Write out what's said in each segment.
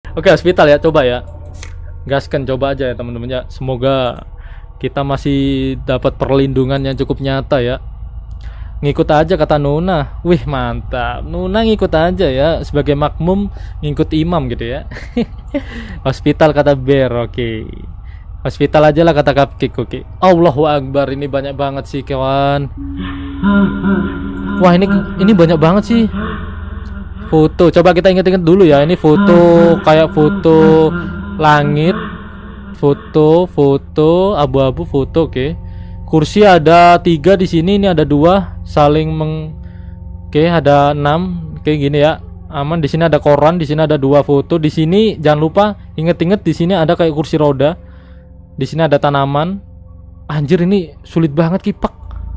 Oke, hospital ya, coba ya. Gaskan, coba aja ya teman-teman ya. Semoga kita masih dapat perlindungan yang cukup nyata ya. Ngikut aja kata Nuna. Wih, mantap. Nuna ngikut aja ya, sebagai makmum ngikut imam gitu ya. Hospital kata Bear, oke. Hospital aja lah kata Cupcake, oke. Allahu Akbar, ini banyak banget sih kawan. Wah, ini banyak banget sih. Foto, coba kita inget-inget dulu ya. Ini foto kayak foto langit, foto abu-abu, foto, oke. Kursi ada 3 di sini, ini ada 2 saling oke, ada 6. Oke, gini ya. Aman. Di sini ada koran, di sini ada 2 foto. Di sini jangan lupa inget-inget di sini ada kayak kursi roda. Di sini ada tanaman. Anjir, ini sulit banget kipak.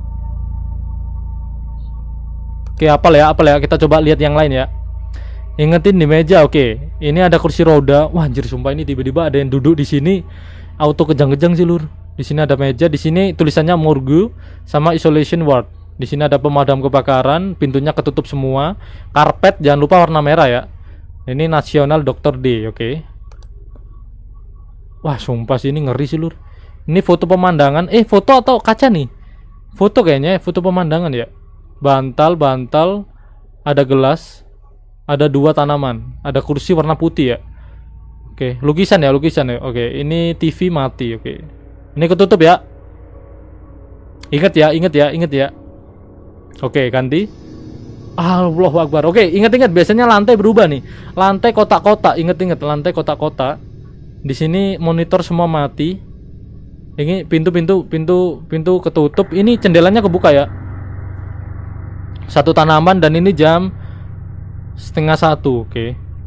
Oke, apal ya. Kita coba lihat yang lain ya. Ingetin di meja, oke. Ini ada kursi roda. Wah, anjir, sumpah ini tiba-tiba ada yang duduk di sini. Auto kejang-kejang sih, Lur. Di sini ada meja, di sini tulisannya morgue sama isolation ward. Di sini ada pemadam kebakaran, pintunya ketutup semua. Karpet jangan lupa warna merah ya. Ini National Dr. D, oke. Wah, sumpah sih ini ngeri sih, Lur. Ini foto pemandangan, foto atau kaca nih? Foto kayaknya, foto pemandangan ya. Bantal, ada gelas, ada 2 tanaman, ada kursi warna putih ya. Oke, lukisan ya. Oke, ini TV mati, oke. Ini ketutup ya. Ingat ya. Oke, ganti. Allahu Akbar. Oke, ingat biasanya lantai berubah nih. Lantai kotak-kotak, ingat lantai kotak-kotak. Di sini monitor semua mati. Ini pintu ketutup. Ini jendelanya kebuka ya. 1 tanaman dan ini jam 12:30, oke.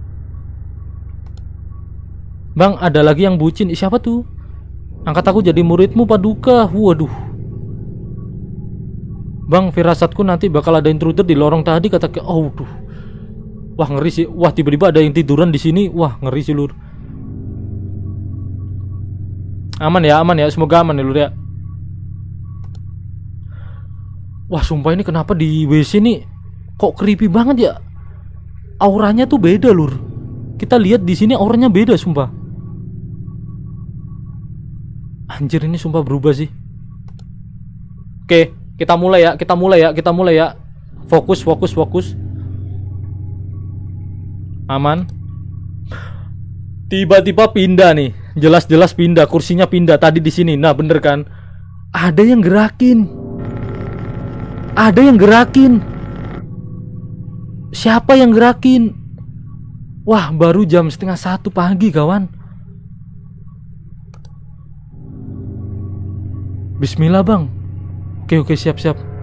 Bang, ada lagi yang bucin. Siapa tuh? Angkat aku jadi muridmu Paduka. Waduh. Bang, firasatku nanti bakal ada intruder di lorong tadi kata ke. Oh, duh. Wah, ngeri sih. Wah, tiba-tiba ada yang tiduran di sini. Wah, ngeri sih, Lur. Aman ya. Semoga aman ya, Lur ya. Wah, sumpah ini kenapa di WC nih kok creepy banget ya? Auranya tuh beda, Lur. Kita lihat di sini auranya beda, sumpah. Anjir, ini sumpah berubah sih. Oke, kita mulai ya. Fokus. Aman. Tiba-tiba pindah nih. Jelas-jelas pindah, kursinya pindah tadi di sini. Nah, bener kan? Ada yang gerakin. Siapa yang gerakin? Wah, baru jam 12:30 pagi, kawan. Bismillah, Bang. Oke, siap.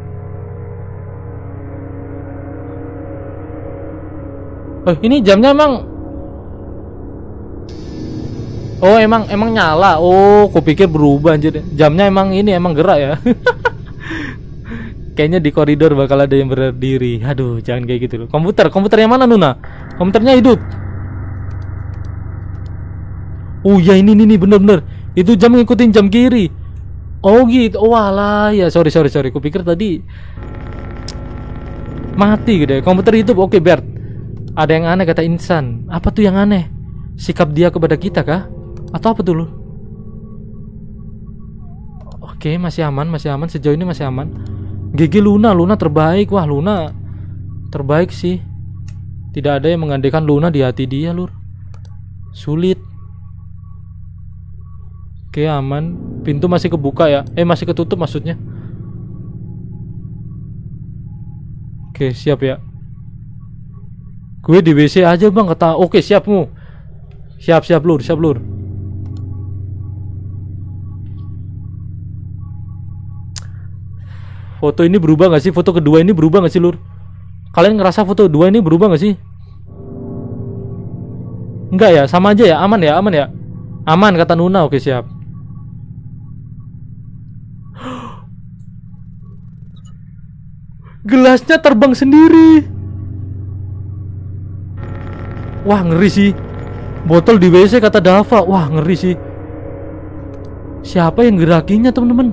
Ini jamnya emang. Oh, emang nyala. Oh, kupikir berubah anjir. Jamnya emang gerak ya. Kayaknya di koridor bakal ada yang berdiri. Aduh, jangan kayak gitu loh. Komputer yang mana, Nuna? Komputernya hidup. Oh ya, ini bener. Itu jam ngikutin jam kiri. Oh gitu. Oh alah ya, sorry. Kupikir tadi mati gitu ya. Komputer hidup. Oke, Bert. Ada yang aneh kata Insan. Apa tuh yang aneh? Sikap dia kepada kita kah? Atau apa dulu? Oke, masih aman. Sejauh ini masih aman. GG Luna terbaik. Wah, Luna terbaik sih. Tidak ada yang menggantikan Luna di hati dia, Lur. Sulit. Oke, aman. Pintu masih kebuka ya. Masih ketutup maksudnya. Oke, siap ya. Gue di WC aja, Bang, kata. Oke, siapmu. Siap, Lur. Foto ini berubah gak sih? Foto kedua ini berubah gak sih, Lur? Kalian ngerasa foto kedua ini berubah gak sih? Enggak ya, sama aja ya. Aman ya. Aman kata Nuna. Oke, siap. Gelasnya terbang sendiri. Wah, ngeri sih. Botol di WC kata Dava. Wah, ngeri sih. Siapa yang gerakinya, teman-teman?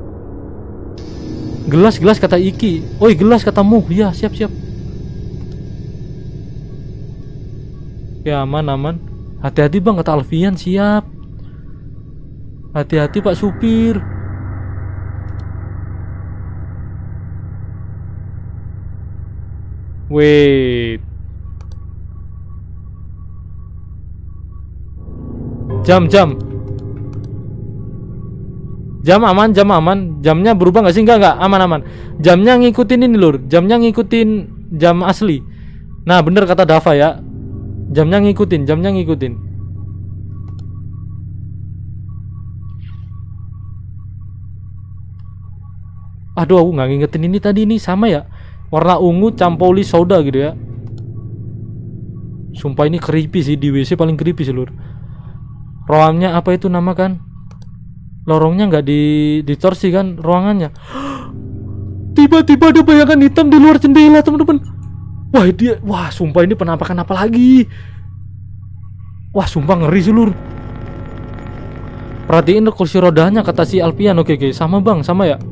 Gelas kata Iki. Oi, gelas katamu. Ya, siap. Ya, aman. Hati-hati bang, kata Alfian. Siap. Hati-hati pak supir. Wait. Jam aman, jam aman. Jamnya berubah nggak sih? Nggak, aman. Jamnya ngikutin ini lur. Jamnya ngikutin jam asli. Nah bener kata Dava ya. Jamnya ngikutin. Aduh, aku nggak ngingetin ini tadi. Ini sama ya, warna ungu campoli soda gitu ya. Sumpah ini creepy sih, di WC paling creepy sih lur. Ruangnya apa itu nama kan? Lorongnya nggak distorsi kan ruangannya. Tiba-tiba ada bayangan hitam di luar jendela teman-teman. Wah sumpah ini penampakan apa lagi? Wah sumpah ngeri sih lur. Perhatiin kursi rodanya kata si Alpian. Oke, sama bang, sama ya.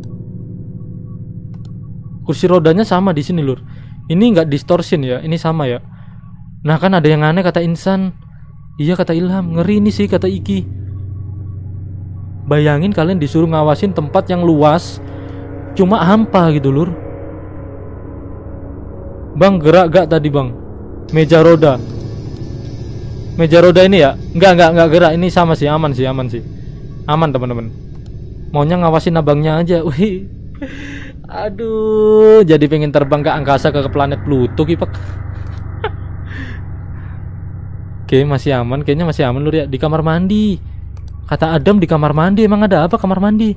Kursi rodanya sama di sini lur. Ini nggak distortion ya, ini sama ya. Nah kan ada yang aneh kata Insan. Iya kata Ilham, ngeri ini sih kata Iki. Bayangin kalian disuruh ngawasin tempat yang luas, cuma hampa gitu lur. Bang gerak gak tadi bang? Meja roda ini ya? Enggak gerak, ini sama sih, aman sih. Aman teman-teman. Maunya ngawasin abangnya aja. Wih. Aduh, jadi pengen terbang ke angkasa ke planet Pluto kipak. Oke, masih aman, kayaknya masih aman lur ya. Di kamar mandi. Kata Adam di kamar mandi. Emang ada apa kamar mandi?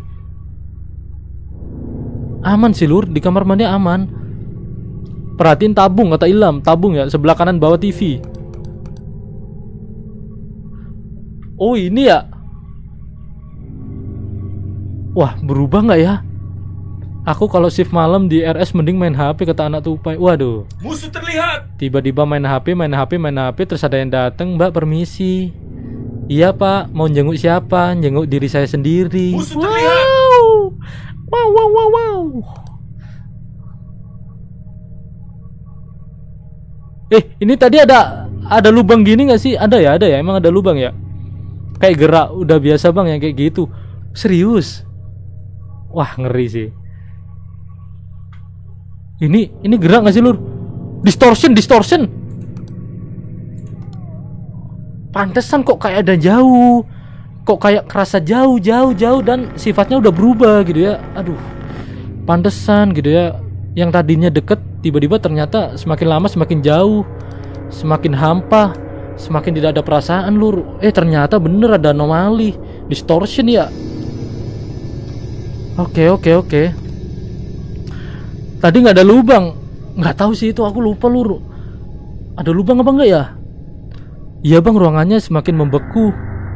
Aman sih lur, di kamar mandi aman. Perhatiin tabung kata Ilham. Tabung ya, sebelah kanan bawah TV. Oh ini ya. Wah berubah nggak ya? Aku kalau shift malam di RS mending main HP kata anak tupai. Waduh. Musuh terlihat. Tiba-tiba main HP terus ada yang datang. Mbak permisi. Iya pak, mau jenguk siapa? Jenguk diri saya sendiri. Musuh terlihat. Wow. Ini tadi ada lubang gini nggak sih? Ada ya, emang ada lubang ya? Kayak gerak, udah biasa bang yang kayak gitu. Serius? Wah ngeri sih. Ini gerak nggak sih lur? Distortion. Pantesan kok kayak ada jauh. Kok kayak kerasa jauh dan sifatnya udah berubah gitu ya. Aduh. Pantesan gitu ya. Yang tadinya deket tiba-tiba ternyata semakin lama semakin jauh. Semakin hampa, semakin tidak ada perasaan lur. Ternyata bener ada anomali. Distortion ya. Oke. Tadi nggak ada lubang. Nggak tahu sih itu, aku lupa lur. Ada lubang apa enggak ya? Iya bang, ruangannya semakin membeku.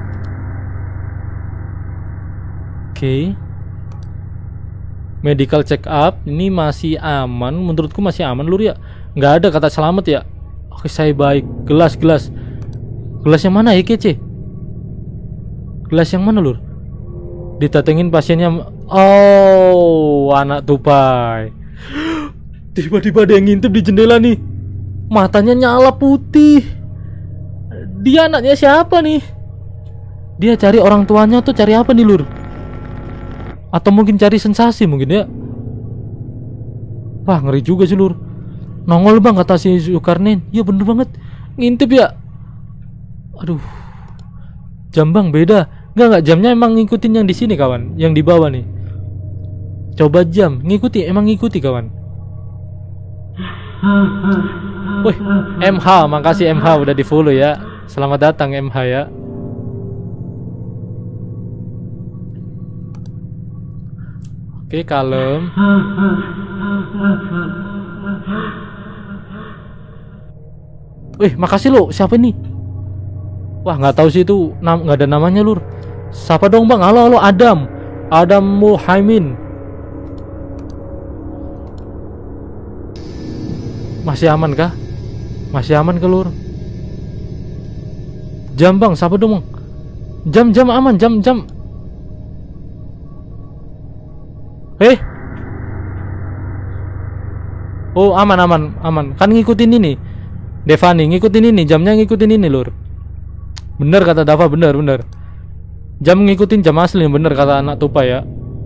Oke. Medical check up. Ini masih aman, menurutku masih aman lur ya. Nggak ada kata selamat ya. Oke saya baik. Gelas yang mana ya kece? Gelas yang mana lur? Ditatengin pasiennya. Oh anak tupai. Tiba-tiba ada yang ngintip di jendela nih. Matanya nyala putih. Dia anaknya siapa nih? Dia cari orang tuanya tuh cari apa nih lur? Atau mungkin cari sensasi mungkin ya? Wah ngeri juga sih lur. Nongol bang kata si Zulkarnain. Iya bener banget, ngintip ya. Aduh. Jam bang beda. Enggak jamnya emang ngikutin yang di sini kawan, yang di bawah nih. Coba jam emang ngikuti kawan. Wih, MH, makasih MH udah di follow ya. Selamat datang MH ya. Oke, kalem. Wih, makasih lo. Siapa nih? Wah, nggak tahu sih itu. Nggak ada namanya lur. Siapa dong bang? Halo Adam. Adam Muhaimin. Masih aman kah? Masih aman ke lur? Jam bang, siapa dong bang? Jam aman, jam. Oh aman. Kan ngikutin ini Devani, ngikutin ini, jamnya ngikutin ini lur. Bener kata Dava, bener. Jam ngikutin jam asli, bener kata anak tupai ya.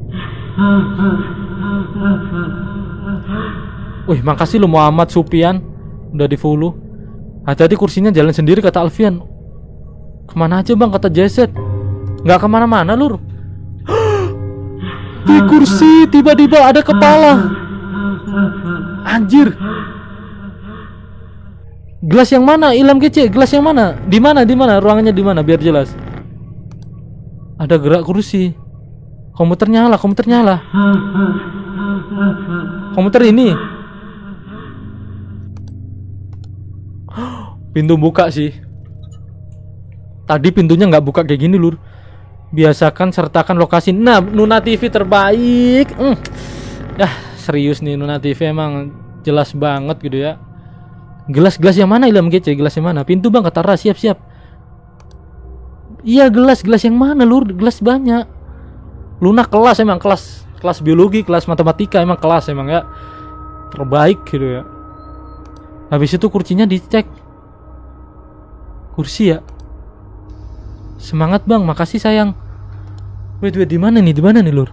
Wih, makasih lu Muhammad Supian, udah di follow. Hati-hati kursinya jalan sendiri kata Alfian. Kemana aja bang kata Jeset? Nggak kemana-mana lur. Di kursi tiba-tiba ada kepala. Anjir. Gelas yang mana? Ilham kece. Gelas yang mana? Di mana? Ruangannya di mana? Biar jelas. Ada gerak kursi. Komputer nyala. Komputer ini. Pintu buka sih. Tadi pintunya nggak buka kayak gini lur. Biasakan sertakan lokasi. Nah, Nuna TV terbaik. Ya serius nih, Nuna TV emang jelas banget gitu ya. Gelas yang mana Ilham kece? Gelas yang mana? Pintu bang kata Ra, siap. Iya gelas yang mana lur? Gelas banyak. Luna kelas emang kelas biologi, kelas matematika emang kelas emang ya. Terbaik gitu ya. Habis itu kursinya dicek. Kursi ya. Semangat bang, makasih sayang. Wait, di mana nih lur?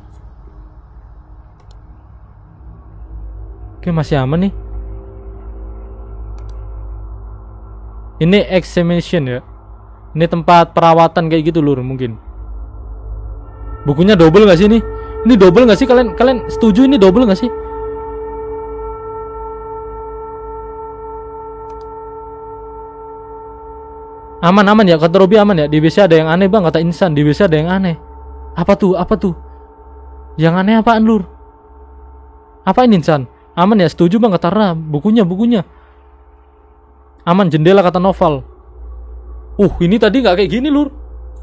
Oke, masih aman nih. Ini examination ya. Ini tempat perawatan kayak gitu lur mungkin. Bukunya double gak sih ini? Ini double gak sih? Kalian setuju ini double gak sih? Aman ya, kata Robi aman ya. Di WC ada yang aneh bang, kata Insan. Di WC ada yang aneh. Apa tuh? Yang aneh apaan lur? Apain Insan? Aman ya, setuju bang kata Ra. Bukunya. Aman, jendela kata Noval. Ini tadi nggak kayak gini lur.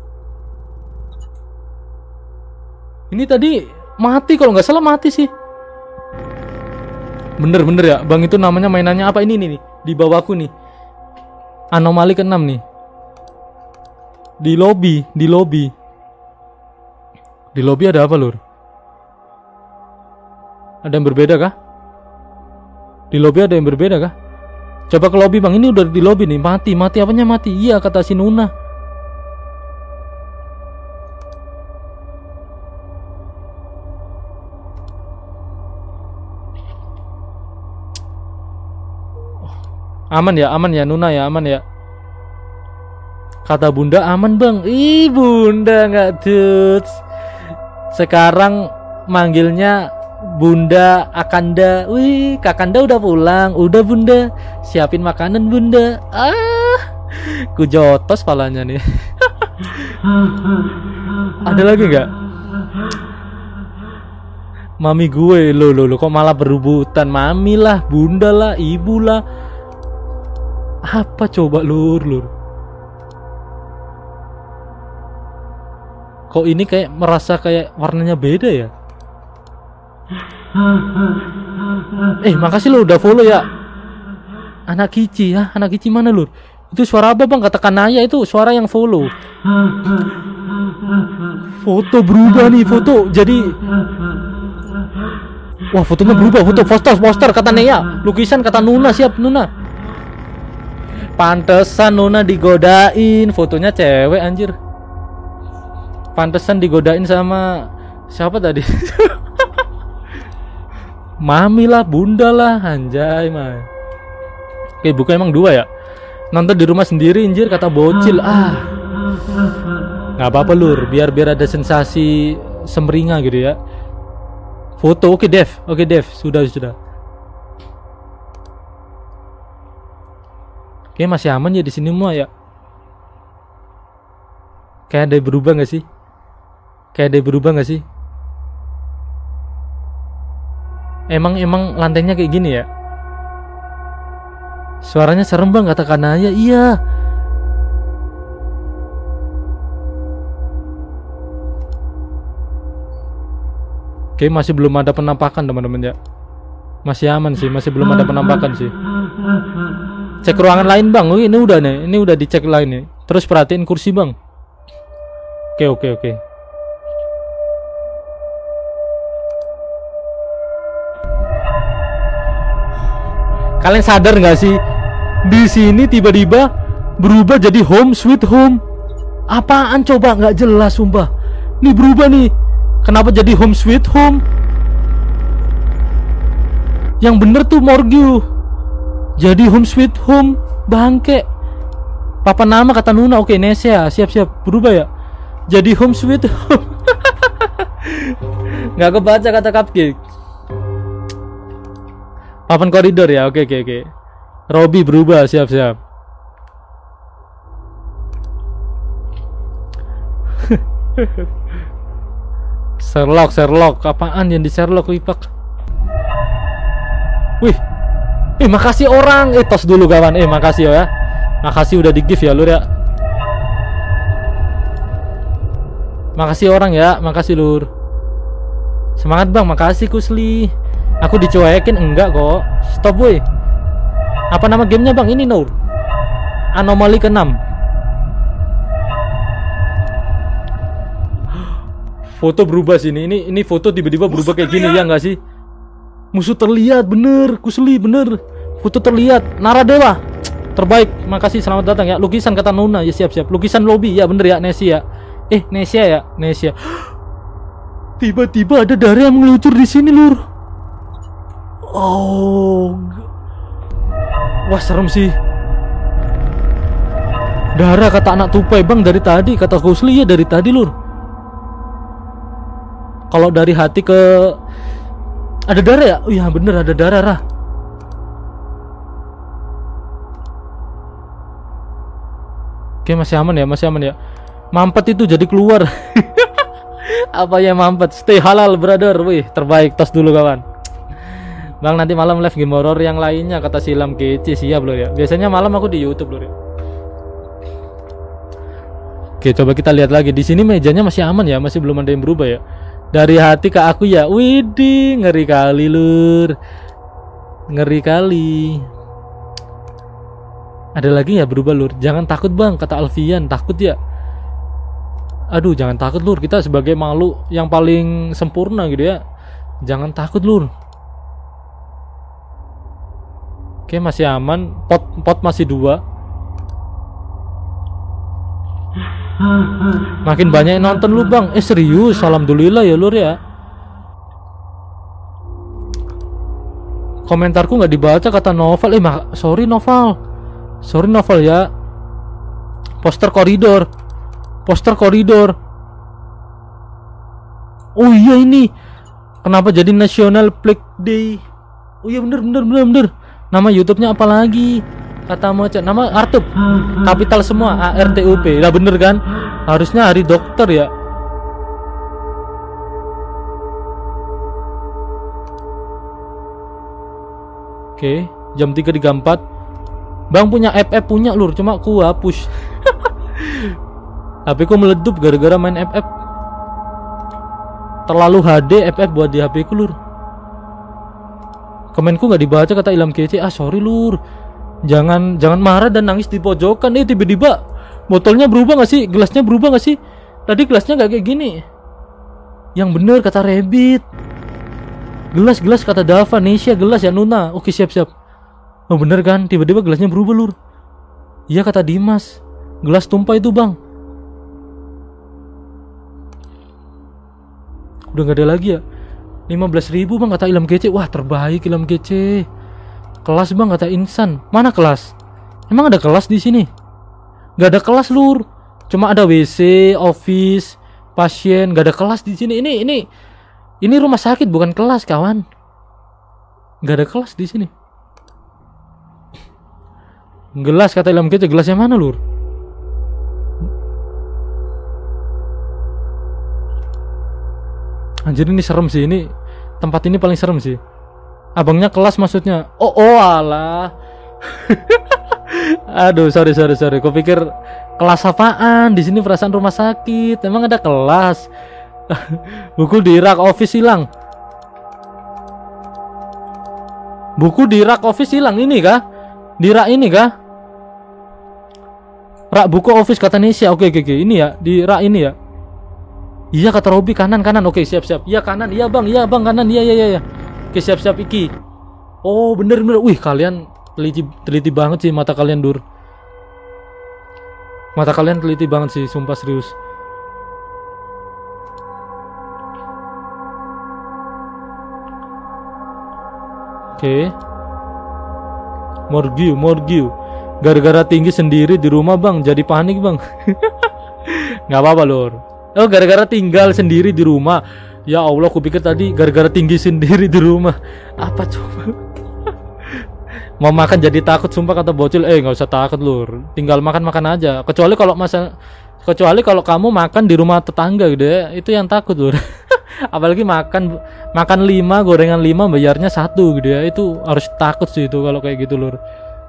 Ini tadi mati kalau nggak salah mati sih. Bener ya, bang itu namanya mainannya apa ini nih? Di bawahku nih. Anomali ke-6 nih. Di lobby ada apa lur? Ada yang berbeda kah? Di lobby ada yang berbeda kah? Coba ke lobby bang, ini udah di lobby nih. Mati apanya mati? Iya kata si Nuna. Aman ya Nuna ya, aman ya. Kata Bunda aman bang. Ih Bunda nggak tuts. Sekarang manggilnya Bunda Akanda. Wih, Kakanda udah pulang. Udah Bunda, siapin makanan Bunda. Ku jotos palanya nih. Ada lagi nggak? Mami gue lo kok malah berebutan. Mami lah, Bunda lah, Ibu lah. Apa coba lur? Kok ini kayak merasa kayak warnanya beda ya? Makasih lo udah follow ya. Anak Kici ya, anak Kici mana lur? Itu suara apa bang? Katakan Naya itu suara yang follow. Foto berubah nih, foto jadi. Wah fotonya berubah, foto poster kata Naya. Lukisan kata Nuna, siap Nuna. Pantesan Nuna digodain, fotonya cewek anjir. Pantesan digodain sama siapa tadi? Mami lah, Bunda lah, anjay mah. Oke, bukan emang 2 ya? Nonton di rumah sendiri anjir kata bocil. Nggak apa-apa lur, biar ada sensasi semeringa gitu ya. Foto, oke Dev, sudah. Oke, masih aman ya di sini semua ya. Kayak ada berubah nggak sih? Emang lantainya kayak gini ya? Suaranya serem bang kata Kanaya. Iya. Oke, masih belum ada penampakan teman-teman ya. Masih aman sih, masih belum ada penampakan sih. Cek ruangan lain bang. Ini udah nih, ini udah dicek lain nih. Terus perhatiin kursi bang. Oke. Kalian sadar nggak sih? Di sini tiba-tiba berubah jadi home sweet home. Apaan coba, nggak jelas sumpah. Nih berubah nih. Kenapa jadi Home Sweet Home? Yang bener tuh Morgue. Jadi Home Sweet Home, bangke. Papa nama kata Nuna, oke Nesia, siap-siap berubah ya. Jadi Home Sweet Home. Nggak kebaca kata Cupcake. Papan koridor ya, oke. Robby berubah, siap-siap. Sherlock, apaan yang di Sherlock Wipak? Wih, makasih orang, tos dulu kawan, makasih ya, makasih udah di gift ya lur ya, makasih orang ya, makasih lur, semangat bang, makasih Kusli, aku dicuekin enggak kok, stop boy, apa nama gamenya bang ini Nur, anomali ke-6. Foto berubah sini, ini foto tiba-tiba berubah kayak gini ya nggak sih? Musuh terlihat, bener, Kusli bener. Foto terlihat, Naradewa terbaik, makasih selamat datang ya. Lukisan kata Nuna ya, siap-siap. Lukisan lobby ya, bener ya Nesia. Nesia ya, Nesia. Tiba-tiba ada darah yang meluncur di sini lur. Oh, wah serem sih. Darah kata anak tupai bang dari tadi, kata Kusli ya dari tadi lur. Kalau dari hati ke ada darah ya? Oh iya bener ada darah Rah. Oke masih aman ya. Mampet itu jadi keluar. Apa ya mampet? Stay halal brother. Wih terbaik, tos dulu kawan. Bang nanti malam live game horror yang lainnya kata Silam kece, siap loh ya. Biasanya malam aku di YouTube loh ya. Oke coba kita lihat lagi di sini mejanya masih aman ya, masih belum ada yang berubah ya. Dari hati ke aku ya, widih ngeri kali lur, ngeri kali. Ada lagi ya berubah lur, jangan takut bang kata Alfian, takut ya. Aduh jangan takut lur, kita sebagai makhluk yang paling sempurna gitu ya, jangan takut lur. Oke masih aman, pot masih 2. Makin banyak yang nonton lu bang, serius, alhamdulillah ya lur ya. Komentarku nggak dibaca kata Novel, sorry Novel ya. Poster koridor. Oh iya ini, kenapa jadi National Plague Day? Oh iya bener. Nama YouTube-nya apa lagi? Kata Moca, nama Artup, kapital semua, ARTUP. Lah bener kan? Harusnya hari dokter ya. Oke, jam 3.34. Bang punya FF punya lur, cuma ku hapus. HP ku meledup gara-gara main FF. Terlalu HD FF buat di HP ku lur. Komenku nggak dibaca kata Ilham kece. Sorry lur. Jangan marah dan nangis di pojokan. Tiba-tiba botolnya berubah gak sih? Gelasnya berubah gak sih? Tadi gelasnya gak kayak gini. Yang bener kata Rabbit. Gelas kata Dava. Nesya gelas ya Nuna. Oke siap. Oh bener kan? Tiba-tiba gelasnya berubah lur. Iya kata Dimas. Gelas tumpah itu bang. Udah gak ada lagi ya. 15.000 bang kata Ilham kece. Wah terbaik Ilham kece. Kelas bang kata Insan. Mana kelas? Emang ada kelas di sini? Gak ada kelas lur. Cuma ada WC, office, pasien. Gak ada kelas di sini. Ini rumah sakit bukan kelas kawan. Gak ada kelas di sini. Gelas kata Ilham kece. Gelasnya mana lur? Anjir ini serem sih. Ini tempat ini paling serem sih. Abangnya kelas maksudnya. Oh alah. Aduh sorry. Kau pikir kelas apaan? Di sini perasaan rumah sakit. Emang ada kelas? Buku di rak office hilang. Buku di rak office hilang. Ini kah? Di rak ini kah? Rak buku office kata Nesya. Oke. Ini ya. Di rak ini ya. Iya kata Robby kanan. Oke siap. Iya kanan. Iya bang kanan. Iya. Oke siap iki. Oh bener. Wih kalian teliti banget sih mata kalian dur. Mata kalian teliti banget sih, sumpah serius. Oke. Morgiu. Gara-gara tinggi sendiri di rumah bang, jadi panik bang. Nggak apa-apa lur. Oh gara-gara tinggal sendiri di rumah. Ya Allah, aku pikir tadi gara-gara tinggi sendiri di rumah. Apa coba? Mau makan jadi takut sumpah kata bocil. Nggak usah takut lur. Tinggal makan aja. Kecuali kalau kamu makan di rumah tetangga gitu ya, itu yang takut lur. Apalagi makan 5 gorengan 5 bayarnya 1 gitu ya, itu harus takut sih itu kalau kayak gitu lur.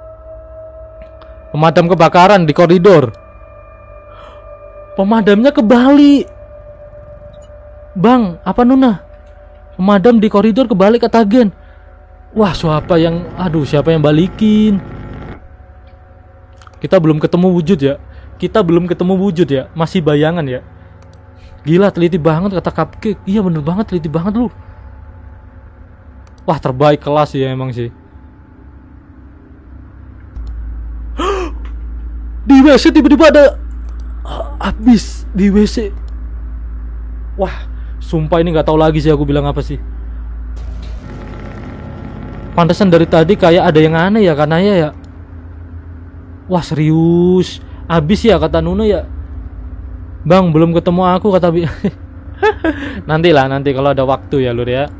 Pemadam kebakaran di koridor. Pemadamnya kebalik. Bang, apa Nuna? Pemadam di koridor kebalik kata agen. Wah, siapa yang balikin? Kita belum ketemu wujud ya. Masih bayangan ya. Gila, teliti banget kata Cupcake. Iya bener banget, teliti banget lu. Wah, terbaik kelas ya emang sih. Di WC tiba-tiba ada habis di WC. Wah, sumpah ini nggak tahu lagi sih aku bilang apa sih. Pantesan dari tadi kayak ada yang aneh ya karena ya. Wah, serius. Habis ya kata Nuna ya. Bang, belum ketemu aku kata nanti kalau ada waktu ya lur ya.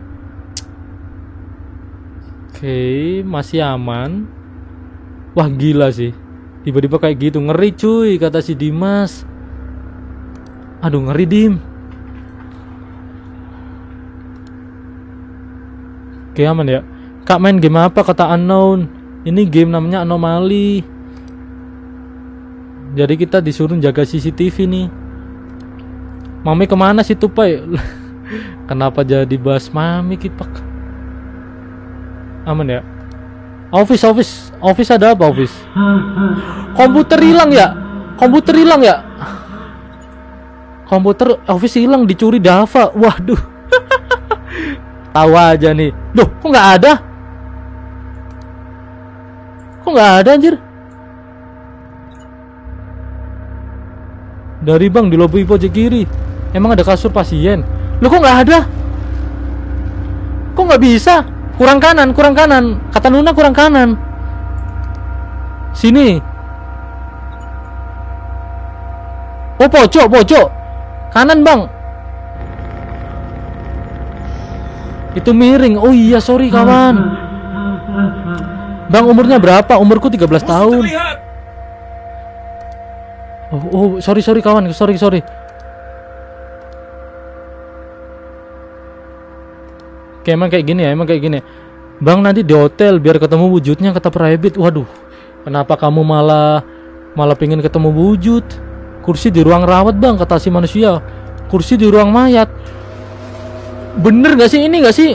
Oke, masih aman. Wah, gila sih. Tiba-tiba kayak gitu, ngeri cuy kata si Dimas. Aduh, ngeri Dim. Oke, aman ya. Kak main game apa kata Unknown? Ini game namanya Anomali. Jadi kita disuruh jaga CCTV nih. Mami kemana sih Tupai? Kenapa jadi bahas Mami Kipak? Aman ya. Office ada apa office? Komputer hilang ya? Komputer office hilang, dicuri Dava. Waduh. Tahu aja nih. Loh, kok nggak ada? Anjir? Dari bang di lobi pojok kiri. Emang ada kasur pasien? Loh, kok nggak ada? Kok nggak bisa? Kurang kanan. Kata Nuna kurang kanan. Sini. Oh, pojok. Kanan bang. Itu miring. Oh iya, sorry kawan. Bang, umurnya berapa? Umurku 13 tahun. Oh, sorry kawan. Sorry. Emang kayak gini. Bang, nanti di hotel biar ketemu wujudnya kata Private. Waduh. Kenapa kamu malah pengen ketemu wujud? Kursi di ruang rawat bang kata si manusia. Kursi di ruang mayat. Bener gak sih? Ini gak sih?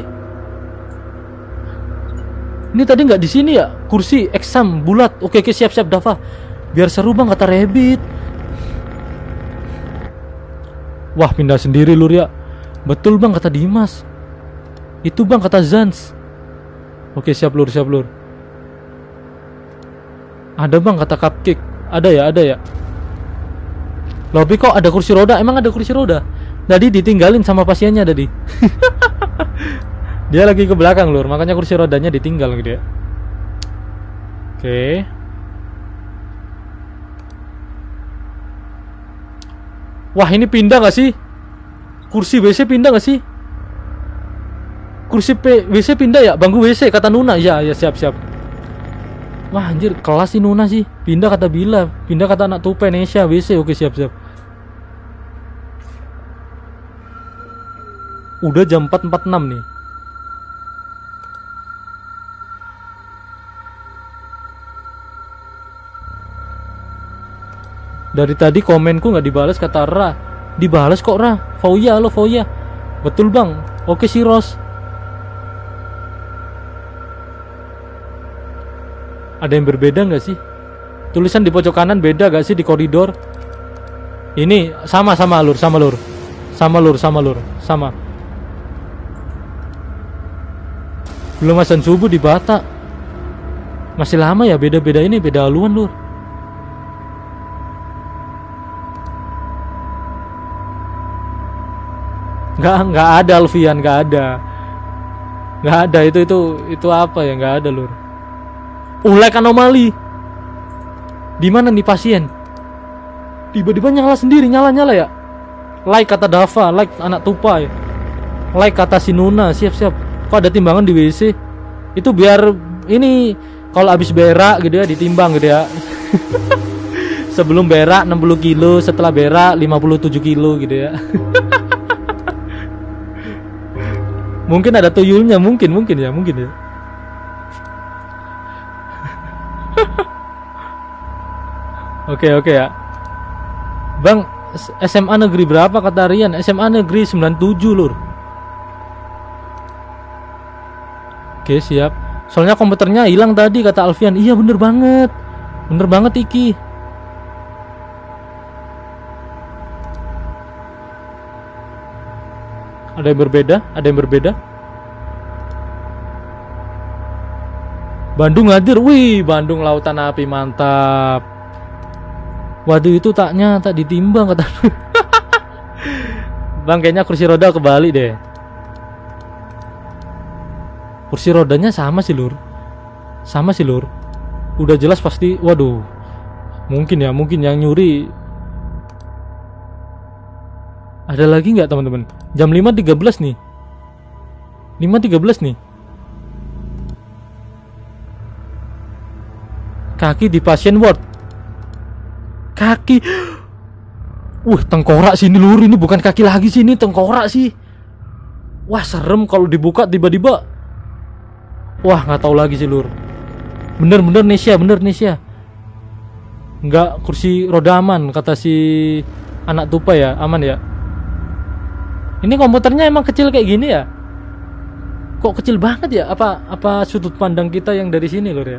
Ini tadi nggak di sini ya? Kursi eksam bulat. Oke, siap Dava. Biar seru bang kata Rabbit. Wah, pindah sendiri lur ya. Betul bang kata Dimas. Itu bang kata Zans. Oke, siap lur. Ada bang kata Cupcake. Ada ya. Lobby kok ada kursi roda? Emang ada kursi roda? Tadi ditinggalin sama pasiennya tadi. Dia lagi ke belakang lur, makanya kursi rodanya ditinggal gitu ya. Oke. Wah, ini pindah gak sih? Kursi WC pindah gak sih? WC pindah ya? Bangku WC kata Nuna. Ya siap. Wah anjir, kelas sih Nuna sih. Pindah kata Bila. Pindah kata anak Tupai Nesha WC. Oke, siap. Udah jam 4.46 nih. Dari tadi komenku nggak dibalas kata Ra. Dibalas kok Ra. Fauya. Betul bang. Oke si Ros. Ada yang berbeda nggak sih? Tulisan di pojok kanan beda gak sih di koridor? Ini sama lur. Belum azan subuh di Batak. Masih lama ya, beda-beda ini, beda haluan lur. Nggak ada Alfian, nggak ada. Nggak ada itu apa ya? Nggak ada lur. Like anomali. Di mana nih pasien? Tiba-tiba nyala sendiri, nyala ya. Like kata Dava, like anak tupai. Like kata si Nuna, siap. Kok ada timbangan di WC? Itu biar ini kalau habis berak gitu ya ditimbang gitu ya. Sebelum berak 60 kilo, setelah berak 57 kilo gitu ya. Mungkin ada tuyulnya, mungkin ya. Oke ya. Bang, SMA negeri berapa kata Rian? SMA negeri 97 lur. Oke, siap. Soalnya komputernya hilang tadi kata Alfian. Iya bener banget Iki. Ada yang berbeda. Bandung hadir. Wih, Bandung lautan api mantap. Waduh, itu tak ditimbang kata. Bang, kayaknya kursi roda kebalik deh. Kursi rodanya sama sih lur. Udah jelas pasti. Waduh, mungkin yang nyuri. Ada lagi nggak teman-teman? Jam 5.13 nih. 5.13 nih. Kaki di pasien ward. Kaki. Tengkorak sini lur. Ini bukan kaki lagi sih, ini tengkorak sih. Wah, serem kalau dibuka tiba-tiba. Wah, nggak tahu lagi sih lur. Bener Nesya. Nggak, kursi roda aman kata si anak tupai ya, aman ya. Ini komputernya emang kecil kayak gini ya? Kok kecil banget ya? Apa sudut pandang kita yang dari sini lur ya?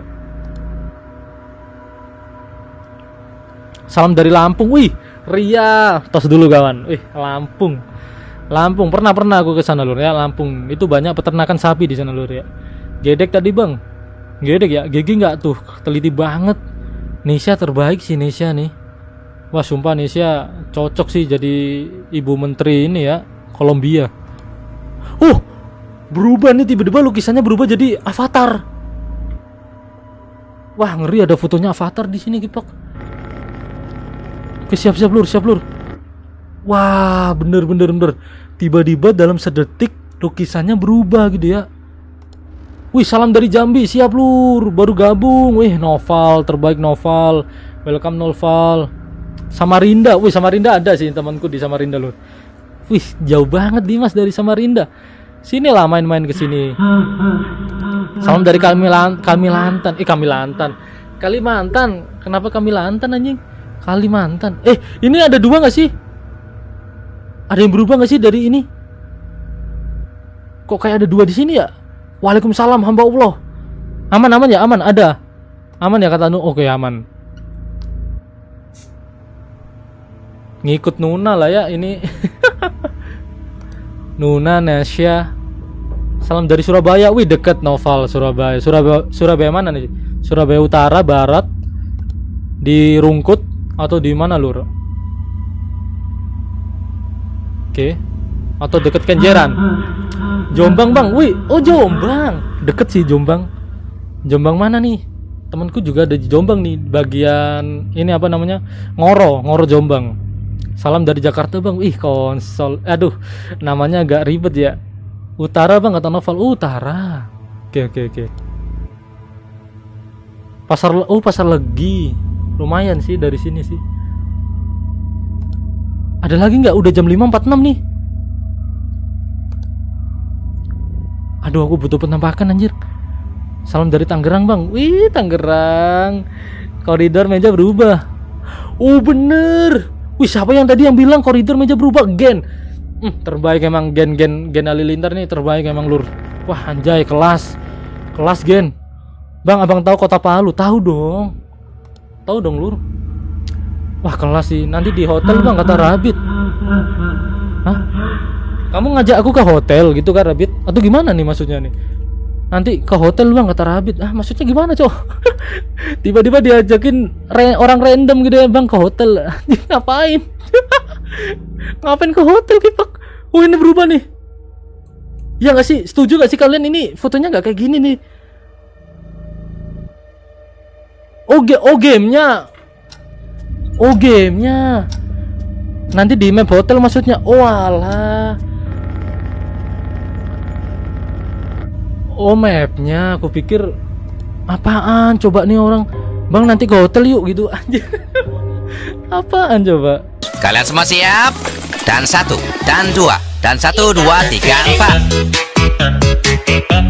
Salam dari Lampung. Wih, Ria, tos dulu kawan. Wih, Lampung. Pernah aku ke sana lur ya, Lampung. Itu banyak peternakan sapi di sana lur ya. Gedek tadi bang. Gedek ya, Gigi nggak tuh? Teliti banget. Nesya terbaik sih Nesya nih. Wah, sumpah Nesya cocok sih jadi ibu menteri ini ya, Kolombia. Berubah nih tiba-tiba lukisannya berubah jadi avatar. Wah, ngeri, ada fotonya avatar di sini Kipak. Oke, siap lur. Wah, bener. Tiba-tiba dalam sedetik lukisannya berubah gitu ya. Wih, salam dari Jambi, siap lur, baru gabung. Wih, Noval, terbaik Noval. Welcome Noval. Samarinda, wih Samarinda ada sih temanku di Samarinda lur. Wih, jauh banget Dimas dari Samarinda. Sini lah main-main ke sini. Salam dari Kalimantan. Kenapa Kalimantan anjing? Kalimantan. Ini ada dua nggak sih? Ada yang berubah nggak sih dari ini? Kok kayak ada dua di sini ya? Waalaikumsalam hamba Allah. Aman ya, aman ada. Aman ya kata Nu. Oke, aman. Ngikut Nuna lah ya ini. Nuna, Nesya. Salam dari Surabaya. Wih, deket Noval Surabaya. Surabaya mana nih? Surabaya Utara, Barat. Di Rungkut atau di mana lur? Oke. Atau deket Kenjeran. Jombang bang. Wih, Jombang. Deket sih Jombang. Jombang mana nih? Temanku juga ada di Jombang nih, bagian ini apa namanya? Ngoro Jombang. Salam dari Jakarta bang. Ih, konsol. Aduh, namanya agak ribet ya. Utara bang kata Novel. Utara. Oke. Pasar Legi. Lumayan sih dari sini sih. Ada lagi nggak? Udah jam 5.46 nih. Aduh, aku butuh penampakan anjir. Salam dari Tangerang bang. Wih, Tangerang. Koridor meja berubah. Bener. Wih, siapa yang tadi yang bilang koridor meja berubah? Gen. Terbaik emang Gen Halilintar nih, terbaik emang lur. Wah, anjay, kelas Gen. Bang, abang tahu Kota Palu? Tahu dong lur. Wah, kelas sih. Nanti di hotel bang kata Rabit. Hah? Kamu ngajak aku ke hotel gitu kan Rabit? Atau gimana nih maksudnya nih? Nanti ke hotel bang kata Rabit. Maksudnya gimana cowok? Tiba-tiba diajakin orang random gitu ya bang ke hotel. Ngapain? Ngapain ke hotel Kipak? Oh ini berubah nih. Ya nggak sih? Setuju nggak sih kalian ini fotonya nggak kayak gini nih? Oh gamenya. Oh gamenya. Nanti di map hotel maksudnya. Oh alah. Oh mapnya. Aku pikir apaan? Coba nih orang. Bang nanti ke hotel yuk gitu aja. Apaan coba? Kalian semua siap? Dan 1, dan 2, dan 1, 2, 3, 4.